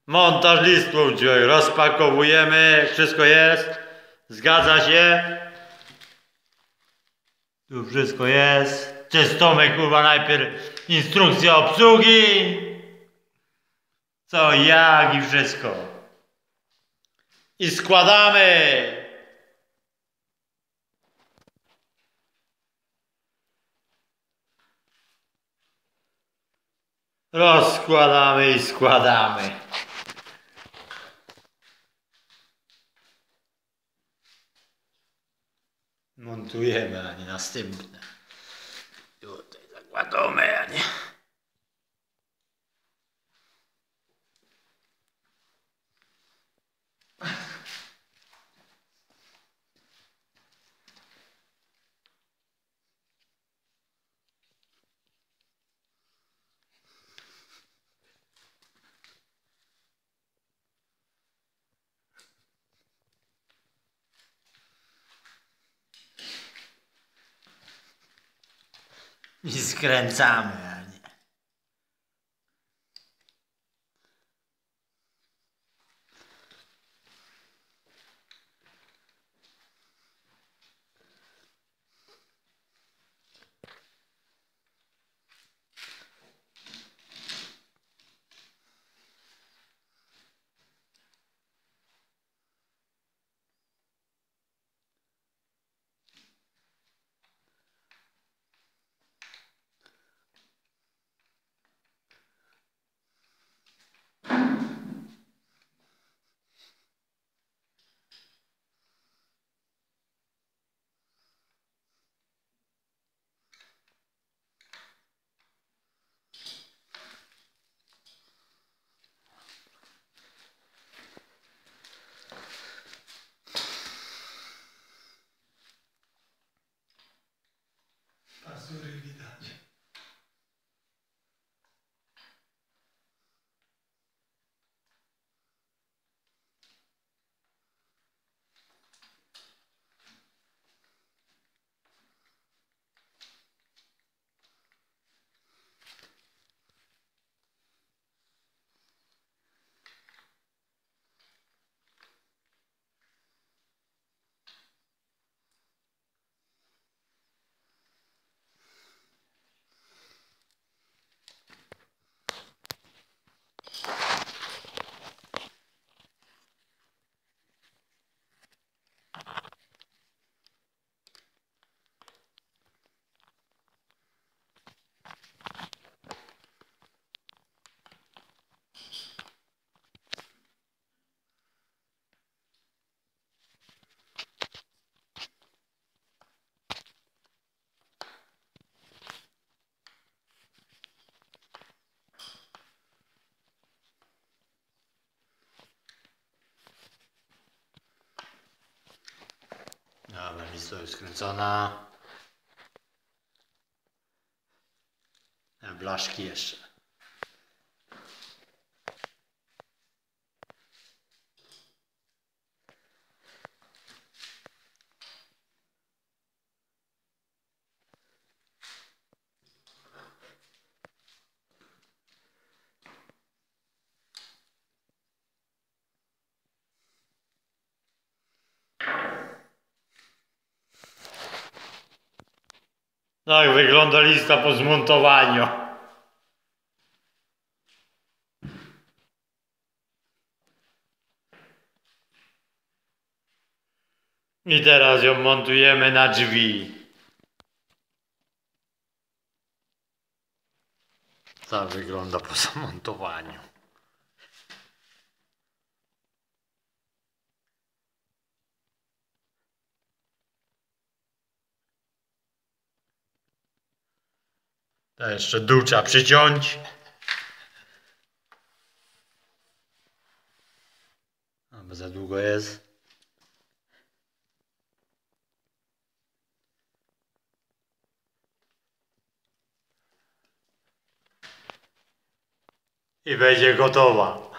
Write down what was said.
Montaż listów dzisiaj rozpakowujemy. Wszystko jest. Zgadza się. Tu wszystko jest. Czystomy, kurwa, najpierw instrukcja obsługi. Co, jak i wszystko. I składamy. Rozkładamy i składamy. Montujemy, a nie następne. Tutaj zakładamy, a nie... I skręcamy, a nie. Pazury widać. Dobra, lista jest skręcona. Blaszki jeszcze. Tak wygląda lista po zmontowaniu. I teraz ją montujemy na drzwi. Tak wygląda po zamontowaniu. To jeszcze dół trzeba przyciąć. Bo za długo jest. I będzie gotowa.